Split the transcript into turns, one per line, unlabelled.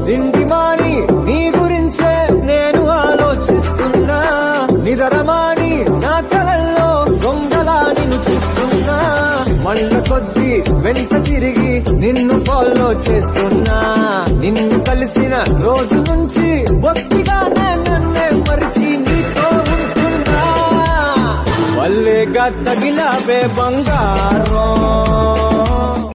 తిండి మాని నీ గురించే నేను ఆలోచిస్తున్నా, నిదరమాని నా కలల్లో దొంగలా నిన్ను చూస్తున్నా, మళ్ళ కొద్ది వెంట తిరిగి నిన్ను ఫాలో చేస్తున్నా, నిన్ను కలిసిన రోజు నుంచి బొత్తిగానే నన్నే మరిచి నీతో ఉంటున్నా, వల్లేగా తగిలావే బంగారం.